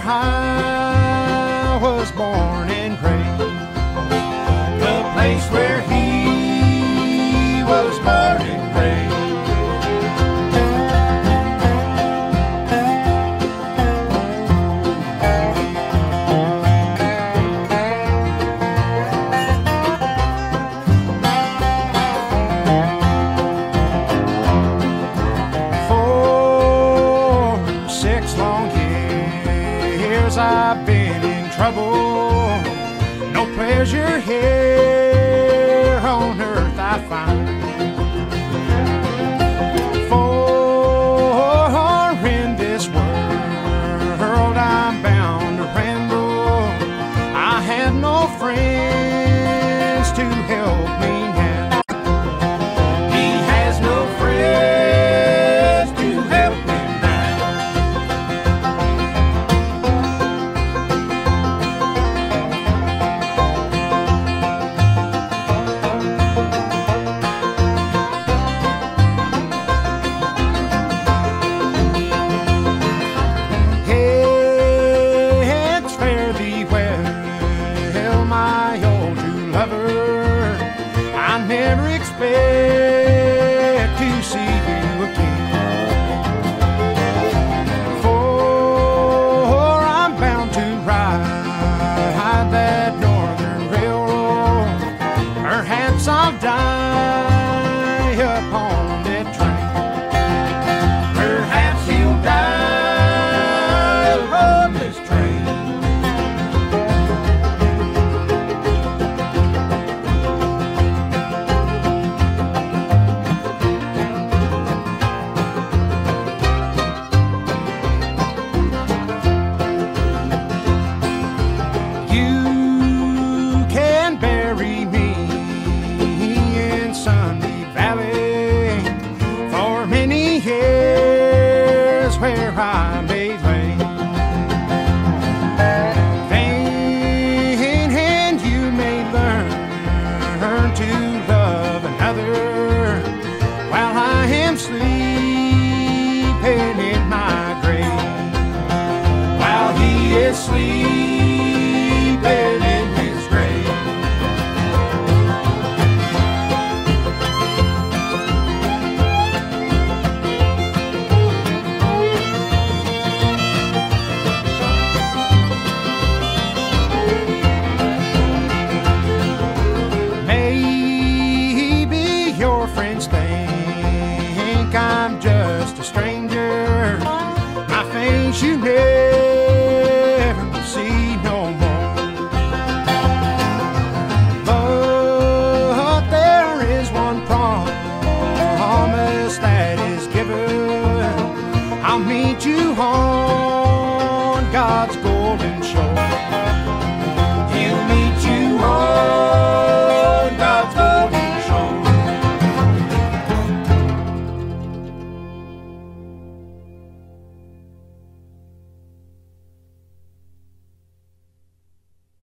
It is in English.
I was born and raised, the place where he was born and raised. I've been in trouble, no pleasure here on earth I find. For in this world I'm bound to ramble, I have no friends to help me now. He has no friends to help me. My old true lover, I never expected